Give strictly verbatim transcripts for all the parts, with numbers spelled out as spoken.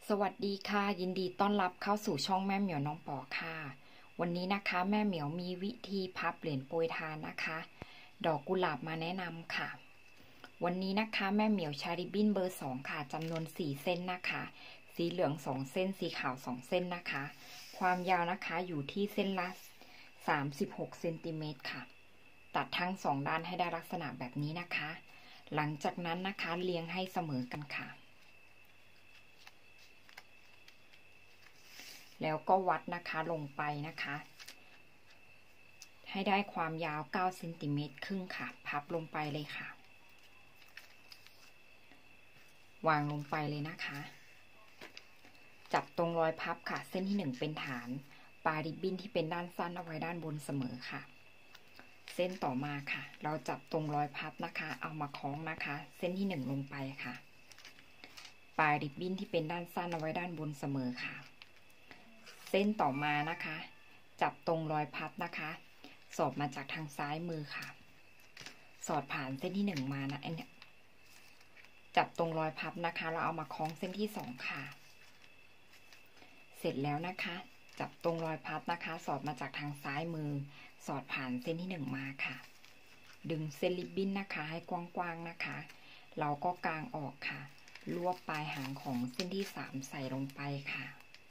สวัสดีค่ะยินดีต้อนรับเข้าสู่ช่องแม่เหมียวน้องปอค่ะวันนี้นะคะแม่เหมียวมีวิธีพับเหรียญโปรยทานนะคะดอกกุหลาบมาแนะนำค่ะวันนี้นะคะแม่เหมียวใช้ริบบิ้นเบอร์สองค่ะจำนวนสี่เส้นนะคะสีเหลืองสองเส้นสีขาวสองเส้นนะคะความยาวนะคะอยู่ที่เส้นละสามสิบหกเซนติเมตรค่ะตัดทั้งสองด้านให้ได้ลักษณะแบบนี้นะคะหลังจากนั้นนะคะเรียงให้เสมอกันค่ะแล้วก็วัดนะคะลงไปนะคะให้ได้ความยาวเก้าเซนติเมตรครึ่งค่ะพับลงไปเลยค่ะวางลงไปเลยนะคะจับตรงรอยพับค่ะเส้นที่หนึ่งเป็นฐานปลายริบบิ้นที่เป็นด้านสั้นเอาไว้ด้านบนเสมอค่ะเส้นต่อมาค่ะเราจับตรงรอยพับนะคะเอามาคล้องนะคะเส้นที่หนึ่งลงไปค่ะปลายริบบิ้นที่เป็นด้านสั้นเอาไว้ด้านบนเสมอค่ะเส้นต่อมานะคะจับตรงรอยพับนะคะสอดมาจากทางซ้ายมือค่ะสอดผ่านเส้นที่หนึ่งมานะเนี่ยจับตรงรอยพับนะคะเราเอามาคล้องเส้นที่สองค่ะเสร็จแล้วนะคะจับตรงรอยพับนะคะสอดมาจากทางซ้ายมือสอดผ่านเส้นที่หนึ่งมาค่ะดึงเส้นริบบิ้นนะคะให้กว้างๆนะคะเราก็กางออกค่ะรวบปลายหางของเส้นที่สามใส่ลงไปค่ะ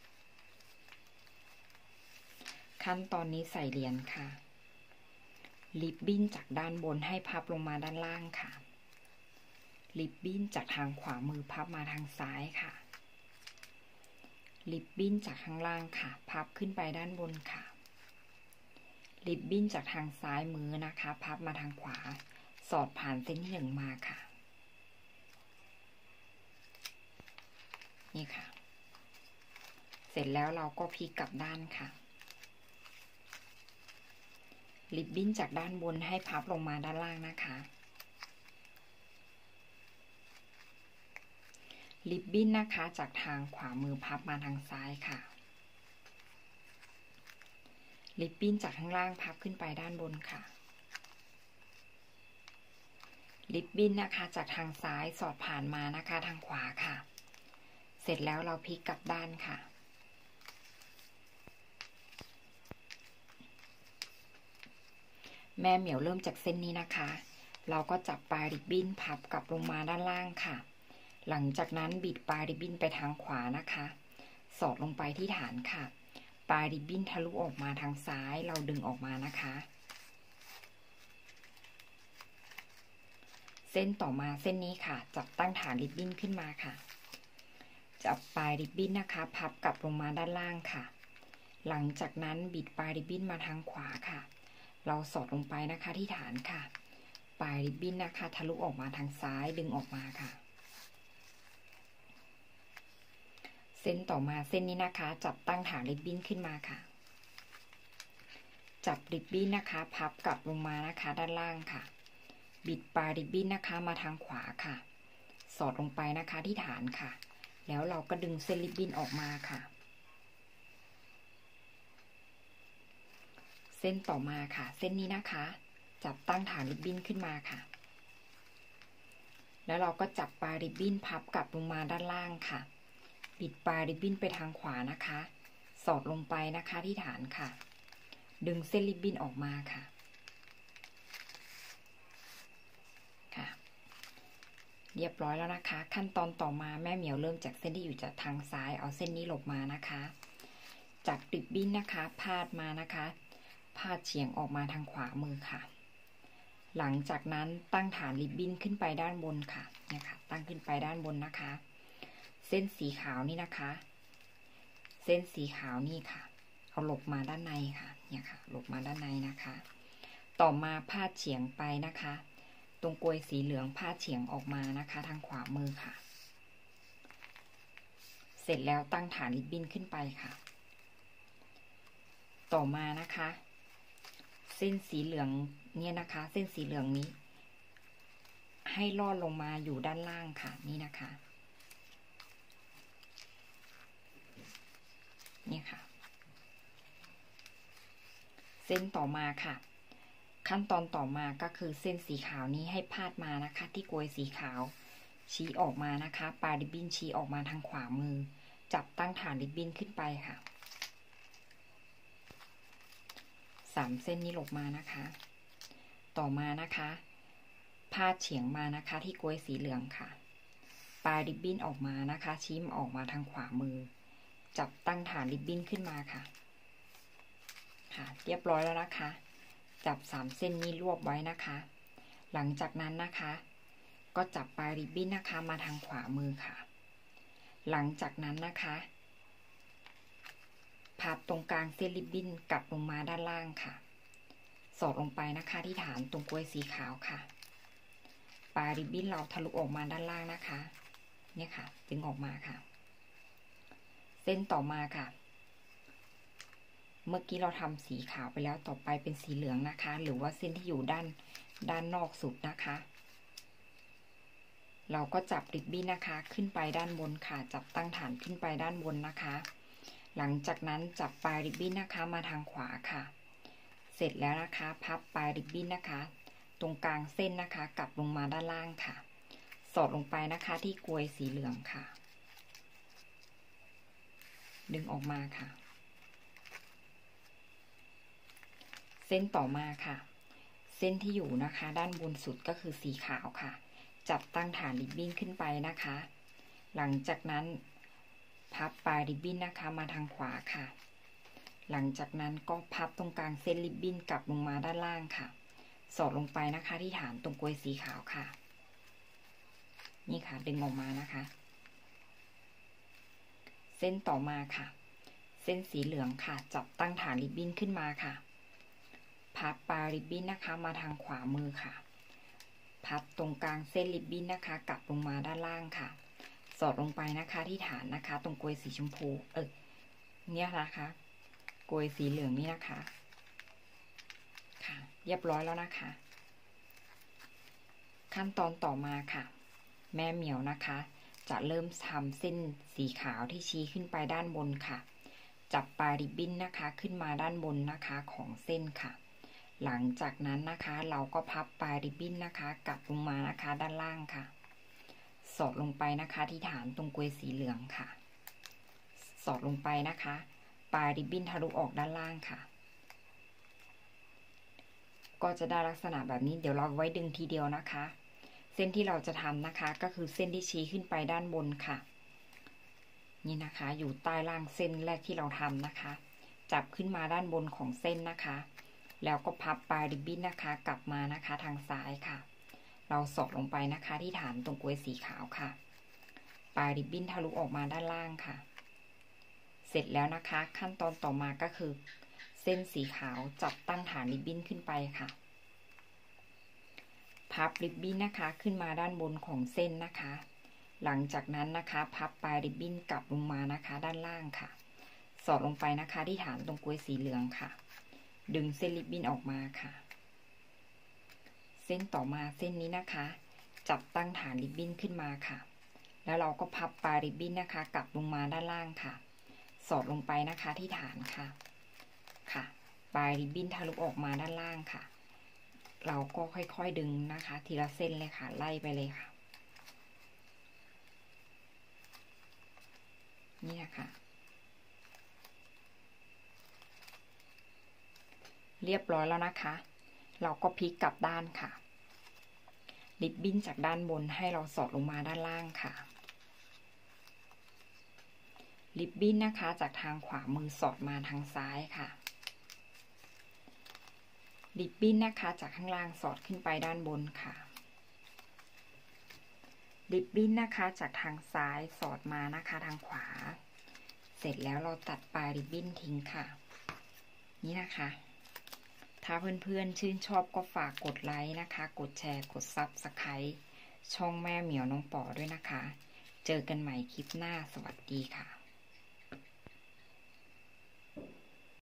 ขั้นตอนนี้ใส่เหรียญค่ะริบบิ้นจากด้านบนให้พับลงมาด้านล่างค่ะริบบิ้นจากทางขวามือพับมาทางซ้ายค่ะริบบิ้นจากข้างล่างค่ะพับขึ้นไปด้านบนค่ะริบบิ้นจากทางซ้ายมือนะคะพับมาทางขวาสอดผ่านเส้นที่หนึ่งมาค่ะนี่ค่ะเสร็จแล้วเราก็พลิกกลับด้านค่ะริบบิ้นจากด้านบนให้พับลงมาด้านล่างนะคะริบบิ้นนะคะจากทางขวามือพับมาทางซ้ายค่ะริบบิ้นจากข้างล่างพับขึ้นไปด้านบนค่ะริบบิ้นนะคะจากทางซ้ายสอดผ่านมานะคะทางขวาค่ะเสร็จแล้วเราพลิกกลับด้านค่ะแม่เหมียวเริ่มจากเส้นนี้นะคะเราก็จับปลายริบบิ้นพับกลับลงมาด้านล่างค่ะหลังจากนั้นบิดปลายริบบิ้นไปทางขวานะคะสอดลงไปที่ฐานค่ะปลายริบบิ้นทะลุออกมาทางซ้ายเราดึงออกมานะคะเส้นต่อมาเส้นนี้ค่ะจับตั้งฐานริบบิ้นขึ้นมาค่ะจับปลายริบบิ้นนะคะพับกลับลงมาด้านล่างค่ะหลังจากนั้นบิดปลายริบบิ้นมาทางขวาค่ะเราสอดลงไปนะคะที่ฐานค่ะปลายริบบิ้นนะคะทะลุออกมาทางซ้ายดึงออกมาค่ะเส้นต่อมาเส้นนี้นะคะจับตั้งฐานริบบิ้นขึ้นมาค่ะจับริบบิ้นนะคะพับกลับลงมานะคะด้านล่างค่ะบิดปลายริบบิ้นนะคะมาทางขวาค่ะสอดลงไปนะคะที่ฐานค่ะแล้วเราก็ดึงเส้นริบบิ้นออกมาค่ะเส้นต่อมาค่ะเส้นนี้นะคะจับตั้งฐานริบบิ้นขึ้นมาค่ะแล้วเราก็จับปลายริบบิ้นพับกลับลงมาด้านล่างค่ะบิดปลายริบบิ้นไปทางขวานะคะสอดลงไปนะคะที่ฐานค่ะดึงเส้นริบบิ้นออกมาค่ะค่ะเรียบร้อยแล้วนะคะขั้นตอนต่อมาแม่เหมียวเริ่มจากเส้นที่อยู่จากทางซ้ายเอาเส้นนี้หลบมานะคะจับริบบิ้นนะคะพาดมานะคะพาดเฉียงออกมาทางขวามือค่ะหลังจากนั้นตั้งฐานริบบิ้นขึ้นไปด้านบนค่ะเนี่ยค่ะตั้งขึ้นไปด้านบนนะคะเส้นสีขาวนี่นะคะเส้นสีขาวนี่ค่ะเอาหลบมาด้านในค่ะเนี่ยค่ะหลบมาด้านในนะคะต่อมาพาดเฉียงไปนะคะตรงกลวยสีเหลืองพาดเฉียงออกมานะคะทางขวามือค่ะเสร็จแล้วตั้งฐานริบบิ้นขึ้นไปค่ะต่อมานะคะเส้นสีเหลืองเนี่ยนะคะเส้นสีเหลืองนี้ให้ลอดลงมาอยู่ด้านล่างค่ะนี่นะคะนี่ค่ะเส้นต่อมาค่ะขั้นตอนต่อมาก็คือเส้นสีขาวนี้ให้พาดมานะคะที่กลวยสีขาวชี้ออกมานะคะปลายริบบิ้นชี้ออกมาทางขวามือจับตั้งฐานริบบิ้นขึ้นไปค่ะสามเส้นนี้หลบมานะคะต่อมานะคะพาดเฉียงมานะคะที่กลวยสีเหลืองค่ะปลายริบบิ้นออกมานะคะชี้มออกมาทางขวามือจับตั้งฐานริบบิ้นขึ้นมาค่ะค่ะเรียบร้อยแล้วนะคะจับสามเส้นนี้รวบไว้นะคะหลังจากนั้นนะคะก็จับปลายริบบิ้นนะคะมาทางขวามือค่ะหลังจากนั้นนะคะพับตรงกลางเส้นริบบิ้นกลับลงมาด้านล่างค่ะสอดลงไปนะคะที่ฐานตรงกลวยสีขาวค่ะปลายริบบิ้นเราทะลุออกมาด้านล่างนะคะเนี่ยค่ะดึงออกมาค่ะเส้นต่อมาค่ะเมื่อกี้เราทำสีขาวไปแล้วต่อไปเป็นสีเหลืองนะคะหรือว่าเส้นที่อยู่ด้านด้านนอกสุดนะคะเราก็จับริบบิ้นนะคะขึ้นไปด้านบนค่ะจับตั้งฐานขึ้นไปด้านบนนะคะหลังจากนั้นจับปลายริบบิ้นนะคะมาทางขวาค่ะเสร็จแล้วนะคะพับปลายริบบิ้นนะคะตรงกลางเส้นนะคะกลับลงมาด้านล่างค่ะสอดลงไปนะคะที่กลวยสีเหลืองค่ะดึงออกมาค่ะเส้นต่อมาค่ะเส้นที่อยู่นะคะด้านบนสุดก็คือสีขาวค่ะจับตั้งฐานริบบิ้นขึ้นไปนะคะหลังจากนั้นพับปลายริบบิ้นนะคะมาทางขวาค่ะหลังจากนั้นก็พับตรงกลางเส้นริบบิ้นกลับลงมาด้านล่างค่ะสอดลงไปนะคะที่ฐานตรงกลวยสีขาวค่ะนี่ค่ะดึงออกมานะคะเส้นต่อมาค่ะเส้นสีเหลืองค่ะจับตั้งฐานริบบิ้นขึ้นมาค่ะพับปลายริบบิ้นนะคะมาทางขวามือค่ะพับตรงกลางเส้นริบบิ้นนะคะกลับลงมาด้านล่างค่ะสอดลงไปนะคะที่ฐานนะคะตรงกลวยสีชมพูเออเนี่ยนะคะกลวยสีเหลืองนี่นะคะค่ะเรียบร้อยแล้วนะคะขั้นตอนต่อมาค่ะแม่เหมียวนะคะจะเริ่มทำเส้นสีขาวที่ชี้ขึ้นไปด้านบนค่ะจับปลายริบบิ้นนะคะขึ้นมาด้านบนนะคะของเส้นค่ะหลังจากนั้นนะคะเราก็พับปลายริบบิ้นนะคะกลับลงมานะคะด้านล่างค่ะสอดลงไปนะคะที่ฐานตรงกลวยสีเหลืองค่ะสอดลงไปนะคะปลายริบบิ้นทะลุออกด้านล่างค่ะก็จะได้ลักษณะแบบนี้เดี๋ยวเราไว้ดึงทีเดียวนะคะเส้นที่เราจะทำนะคะก็คือเส้นที่ชี้ขึ้นไปด้านบนค่ะนี่นะคะอยู่ใต้ล่างเส้นแรกที่เราทำนะคะจับขึ้นมาด้านบนของเส้นนะคะแล้วก็พับปลายริบบิ้นนะคะกลับมานะคะทางซ้ายค่ะเราสอดลงไปนะคะที่ฐานตรงกลวยสีขาวค่ะปลายริบบิ้นทะลุออกมาด้านล่างค่ะเสร็จแล้วนะคะขั้นตอนต่อมาก็คือเส้นสีขาวจับตั้งฐานริบบิ้นขึ้นไปค่ะพับริบบิ้นนะคะขึ้นมาด้านบนของเส้นนะคะหลังจากนั้นนะคะพับปลายริบบิ้นกลับลงมานะคะด้านล่างค่ะสอดลงไปนะคะที่ฐานตรงกลวยสีเหลืองค่ะดึงเส้นริบบิ้นออกมาค่ะเส้นต่อมาเส้นนี้นะคะจับตั้งฐานริบบิ้นขึ้นมาค่ะแล้วเราก็พับปลายริบบิ้นนะคะกลับลงมาด้านล่างค่ะสอดลงไปนะคะที่ฐานค่ะค่ะปลายริบบิ้นทะลุออกมาด้านล่างค่ะเราก็ค่อยๆดึงนะคะทีละเส้นเลยค่ะไล่ไปเลยค่ะนี่นะคะเรียบร้อยแล้วนะคะเราก็พลิกกลับด้านค่ะริบบิ้นจากด้านบนให้เราสอดลงมาด้านล่างค่ะริบบิ้นนะคะจากทางขวามือสอดมาทางซ้ายค่ะริบบิ้นนะคะจากข้างล่างสอดขึ้นไปด้านบนค่ะริบบิ้นนะคะจากทางซ้ายสอดมานะคะทางขวาเสร็จแล้วเราตัดปลายริบบิ้นทิ้งค่ะนี่นะคะถ้าเพื่อนๆชื่นชอบก็ฝากกดไลค์นะคะกดแชร์กดซับสไครบ์ช่องแม่เหมียวน้องป๋อด้วยนะคะเจอกันใหม่คลิปหน้าสวัสดีค่ะ